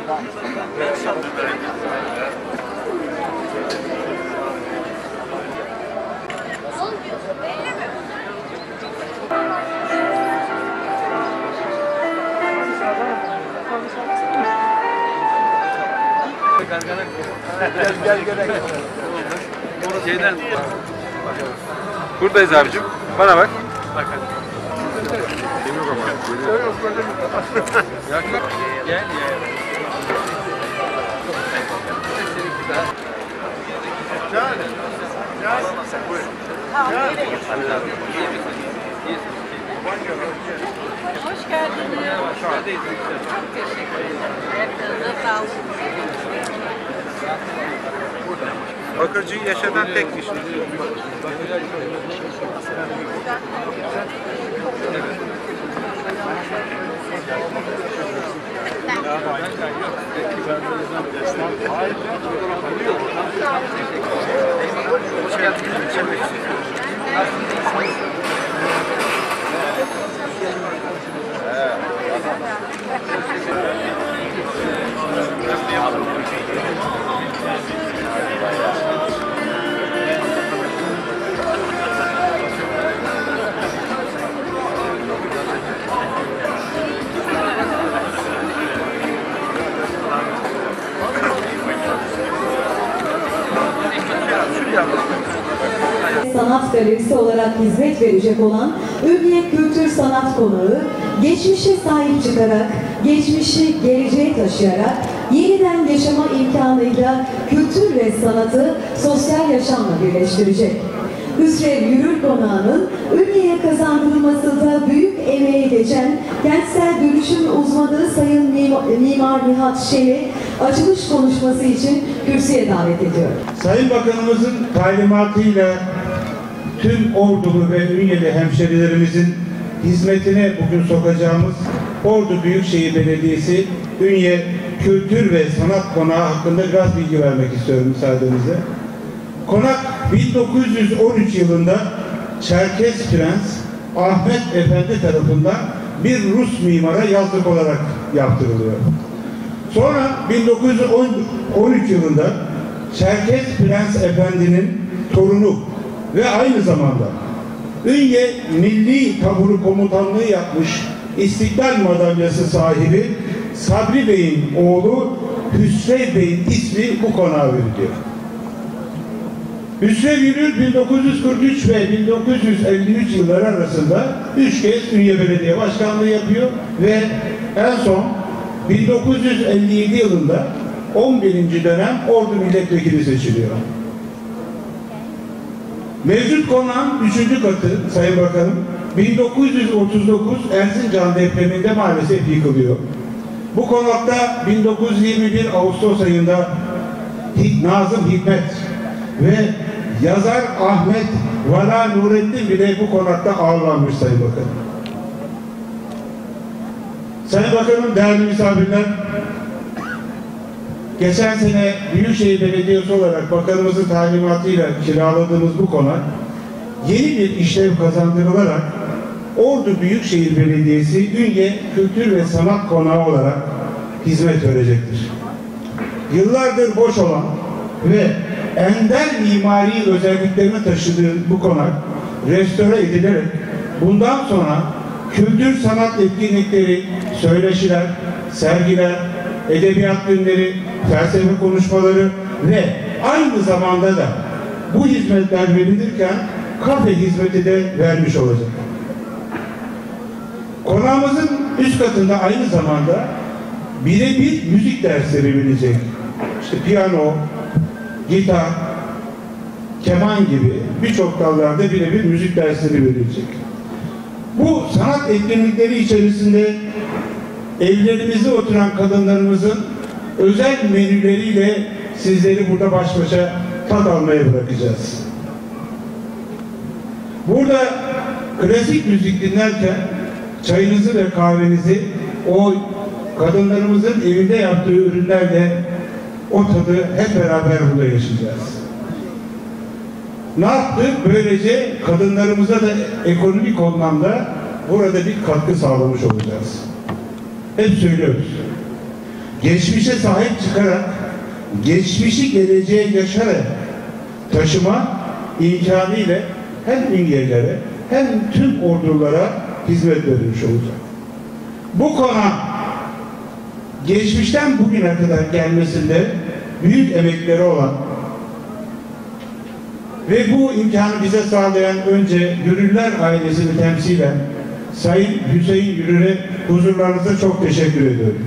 Gel. Buradayız abicim. Bana bak. Gel. Hoş geldiniz. Çok teşekkür ederim. Hepinize sağ olun. Bakırcı yaşadan tek kişi. Hoş geldiniz. Sanat galerisi olarak hizmet verecek olan Ümniye Kültür Sanat Konağı, geçmişe sahip çıkarak, geçmişi geleceğe taşıyarak, yeniden yaşama imkanıyla kültür ve sanatı sosyal yaşamla birleştirecek. Hüsrev Yürür Konağı'nın Ümniye'ye kazandırılmasında büyük emeği geçen kentsel dönüşüm uzmanı Sayın Mimar Nihat Şen'i açılış konuşması için kürsüye davet ediyorum. Sayın Bakanımızın talimatıyla tüm Ordulu ve Ünyeli hemşerilerimizin hizmetine bugün sokacağımız Ordu Büyükşehir Belediyesi Ünye Kültür ve Sanat Konağı hakkında biraz bilgi vermek istiyorum müsaadenizle. Konak 1913 yılında Çerkes Prens Ahmet Efendi tarafından bir Rus mimara yazlık olarak yaptırılıyor. Sonra 1913 yılında Çerkes Prens Efendi'nin torunu ve aynı zamanda Ünye Milli Taburu Komutanlığı yapmış İstiklal Madalyası sahibi Sabri Bey'in oğlu Hüsrev Bey'in ismi bu konağa veriliyor. Hüsrev Yürür 1943 ve 1953 yılları arasında 3 kez Ünye Belediye Başkanlığı yapıyor ve en son 1957 yılında 11. dönem Ordu Milletvekili seçiliyor. Mevcut konağın 3. katı Sayın Bakanım 1939 Erzincan depreminde maalesef yıkılıyor. Bu konakta 1921 Ağustos ayında Nazım Hikmet ve yazar Ahmet Vala Nurettin bile bu konakta ağırlanmış Sayın Bakanım. Sayın Bakanım, değerli misafirler, geçen sene Büyükşehir Belediyesi olarak Bakanımızın talimatıyla kiraladığımız bu konak yeni bir işlev kazandırılarak Ordu Büyükşehir Belediyesi Ünye Kültür ve Sanat Konağı olarak hizmet verecektir. Yıllardır boş olan ve ender mimari özelliklerini taşıdığı bu konak restore edilerek bundan sonra kültür sanat etkinlikleri, söyleşiler, sergiler, edebiyat günleri, felsefe konuşmaları ve aynı zamanda da bu hizmetler verilirken kafe hizmeti de vermiş olacak. Konağımızın üst katında aynı zamanda birebir müzik dersleri verilecek. İşte piyano, gitar, keman gibi birçok dallarda birebir müzik dersleri verilecek. Bu sanat etkinlikleri içerisinde evlerimizde oturan kadınlarımızın özel menüleriyle sizleri burada baş başa tat almaya bırakacağız. Burada klasik müzik dinlerken çayınızı ve kahvenizi o kadınlarımızın evinde yaptığı ürünlerle o tadı hep beraber burada yaşayacağız. Ne yaptık? Böylece kadınlarımıza da ekonomik anlamda burada bir katkı sağlamış olacağız. Hep söylüyoruz. geçmişe sahip çıkarak, geçmişi geleceğe yaşarak taşıma imkanı ile hem ünyelere hem tüm ordulara hizmet verilmiş olacak. Bu konak geçmişten bugüne kadar gelmesinde büyük emekleri olan ve bu imkanı bize sağlayan önce Yürürler ailesini temsilen Sayın Hüseyin Yürür'e huzurlarınızda çok teşekkür ediyorum.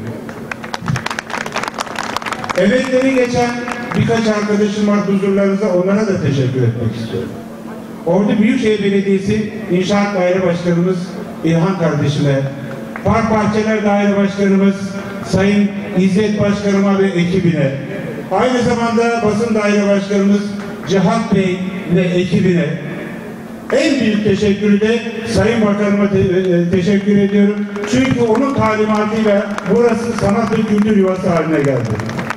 Emekleri geçen birkaç arkadaşım var huzurlarınızda, onlara da teşekkür etmek istiyorum. Ordu Büyükşehir Belediyesi İnşaat Daire Başkanımız İlhan kardeşime, Park Bahçeler Daire Başkanımız Sayın İzzet Başkanıma ve ekibine, aynı zamanda Basın Daire Başkanımız Cihat Bey ve ekibine en büyük teşekkürü de Sayın Bakanıma teşekkür ediyorum. Çünkü onun talimatıyla burası sanat ve kültür yuvası haline geldi.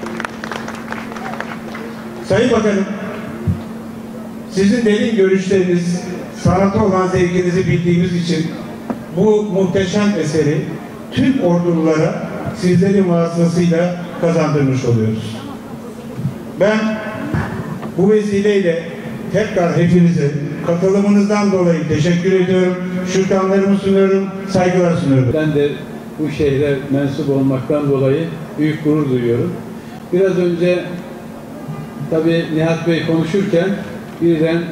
Sayın Bakanım, sizin derin görüşleriniz, sanata olan zevkinizi bildiğimiz için bu muhteşem eseri tüm ordululara sizlerin vasıtasıyla kazandırmış oluyoruz. Ben bu vesileyle tekrar hepinize katılımınızdan dolayı teşekkür ediyorum. Şükranlarımı sunuyorum, saygılar sunuyorum. Ben de bu şehre mensup olmaktan dolayı büyük gurur duyuyorum. Biraz önce tabii Nihat Bey konuşurken birden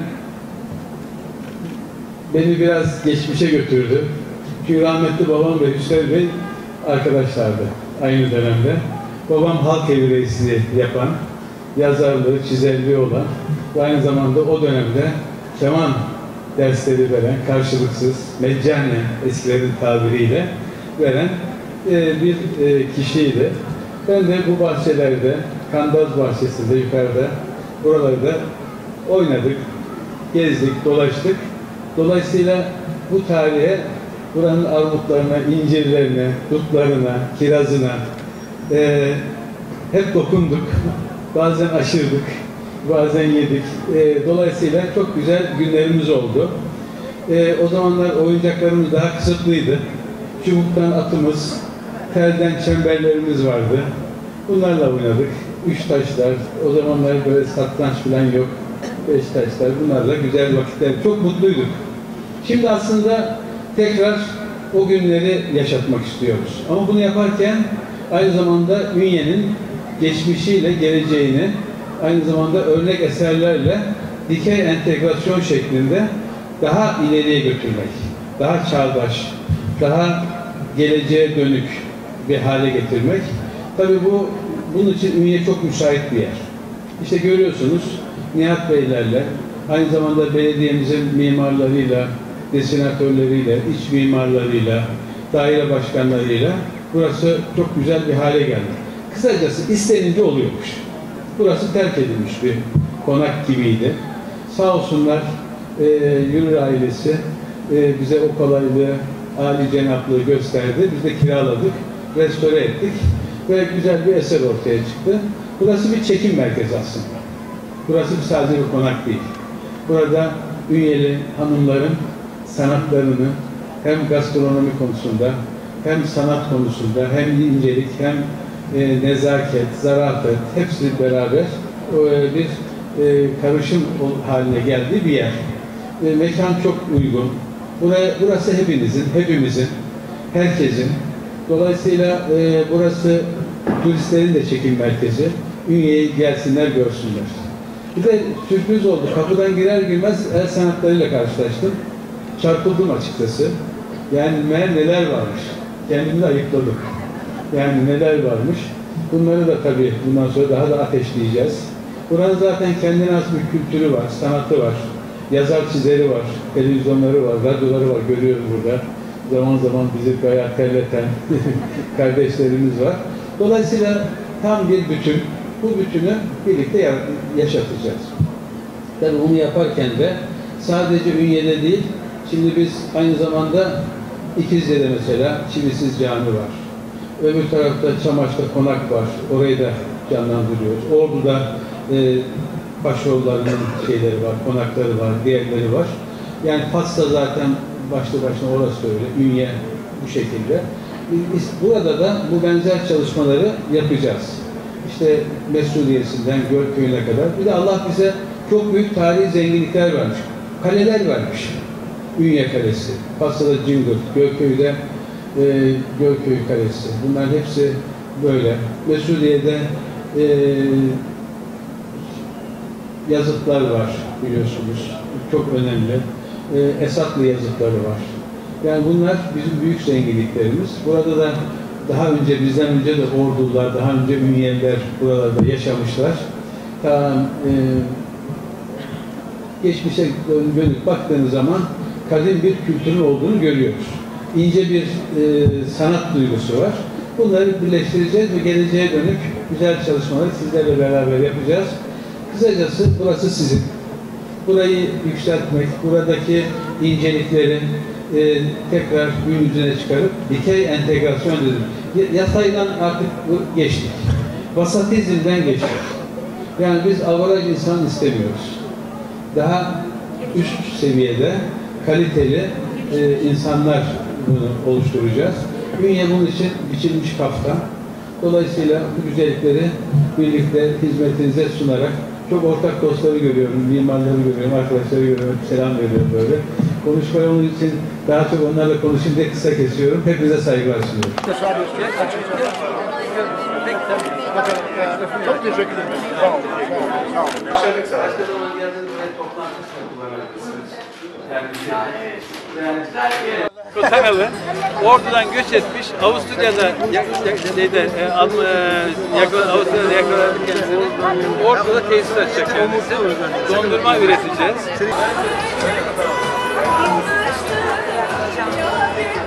beni biraz geçmişe götürdü. Çünkü rahmetli babam ve Hüseyin Bey arkadaşlardı aynı dönemde. Babam halk evi reisliği yapan, yazarlığı, çizerliği olan ve aynı zamanda o dönemde keman dersleri veren, karşılıksız, meccanen eskilerin tabiriyle veren bir kişiydi. Ben de bu bahçelerde, Kandaz bahçesinde yukarıda, buralarda oynadık, gezdik, dolaştık. Dolayısıyla bu tarihe, buranın armutlarına, incirlerine, dutlarına, kirazına hep dokunduk. Bazen aşırdık, bazen yedik. Dolayısıyla çok güzel günlerimiz oldu. O zamanlar oyuncaklarımız daha kısıtlıydı. Çubuktan atımız, telden çemberlerimiz vardı. Bunlarla oynadık. Üç taşlar, o zamanlar böyle satranç falan yok. Beş taşlar, bunlarla güzel vakitler. Çok mutluyduk. Şimdi aslında tekrar o günleri yaşatmak istiyoruz. Ama bunu yaparken aynı zamanda Ünye'nin geçmişiyle geleceğini aynı zamanda örnek eserlerle dikey entegrasyon şeklinde daha ileriye götürmek, daha çağdaş, daha geleceğe dönük bir hale getirmek. Tabii bunun için Ünye çok müsait bir yer. İşte görüyorsunuz Nihat Beylerle, aynı zamanda belediyemizin mimarlarıyla, desinatörleriyle, iç mimarlarıyla, daire başkanlarıyla burası çok güzel bir hale geldi. Kısacası istenince oluyormuş. Burası terk edilmiş bir konak gibiydi. Sağ olsunlar Yürür ailesi bize o kolaylığı, âli cenaplığı gösterdi. Biz de kiraladık, restore ettik ve güzel bir eser ortaya çıktı. Burası bir çekim merkezi aslında. Burası sadece bir konak değil. Burada Ünyeli hanımların sanatlarını hem gastronomi konusunda, hem sanat konusunda, hem incelik, hem nezaket, zarafet, hepsi beraber bir karışım haline geldiği bir yer. Mekan çok uygun. Burası hepimizin, herkesin. Dolayısıyla burası turistlerin de çekim merkezi. Ünye'ye gelsinler, görsünler. Bir de sürpriz oldu. Kapıdan girer girmez el sanatlarıyla karşılaştım. Çarpıldım açıkçası. Yani meğer neler varmış. Kendimi de ayıkladım. Yani neler varmış. Bunları da tabii bundan sonra daha da ateşleyeceğiz. Buranın zaten kendine has bir kültürü var, sanatı var. Yazar çizeri var, televizyonları var, radyoları var. Görüyoruz burada. Zaman zaman bizi bayağı terleten kardeşlerimiz var. Dolayısıyla tam bir bütün. Bu bütünü birlikte yaşatacağız. Tabii bunu yaparken de sadece Ünye'de değil, şimdi biz aynı zamanda İkizce'de mesela Çivisiz Cami var. Öbür tarafta Çamaş'ta konak var. Orayı da canlandırıyoruz. Ordu'da başoğullarının şeyleri var, konakları var, diğerleri var. Yani Fas'ta zaten başlı başına orası öyle. Ünye bu şekilde. Burada da bu benzer çalışmaları yapacağız. İşte Mesudiye'sinden Gölköy'üne kadar. Bir de Allah bize çok büyük tarihi zenginlikler vermiş. Kaleler vermiş. Ünye Kalesi, Fas'ta Cingöl, Gölköy'de Gölköy Kalesi. Bunların hepsi böyle. Mesudiye'de yazıtlar var biliyorsunuz. Çok önemli. Esatlı yazıtları var. Yani bunlar bizim büyük zenginliklerimiz. Burada da daha önce, bizden önce de ordular, daha önce Ünyeliler buralarda yaşamışlar. Geçmişe dönüp baktığınız zaman kadim bir kültürün olduğunu görüyoruz. İnce bir sanat duygusu var. Bunları birleştireceğiz ve geleceğe dönük güzel çalışmaları sizlerle beraber yapacağız. Kısacası burası sizin. Burayı yükseltmek, buradaki incelikleri tekrar gün yüzüne çıkarıp dikey entegrasyon dedim. Yataydan artık geçtik. Vasatizmden geçtik. Yani biz avaraj insan istemiyoruz. Daha üst seviyede kaliteli insanlar bunu oluşturacağız. Ünye bunun için biçilmiş kaftan. Dolayısıyla bu güzellikleri birlikte hizmetinize sunarak çok ortak dostları görüyorum, mimarları görüyorum, arkadaşları görüyorum, selam veriyorum böyle. Konuşmayı onun için daha çok onlarla konuşayım diye kısa kesiyorum. Hepinize saygılar sunuyorum. Çok teşekkür ederim. Sağ olun. Başka zaman geldiğinizde toplantısını kullanabilirsiniz. Kanalı Ordu'dan göç etmiş, Avusturya'da Avusturya'da yakaladık kendisini. Ordu'da tesis açacak kendisi. Dondurma üreteceğiz.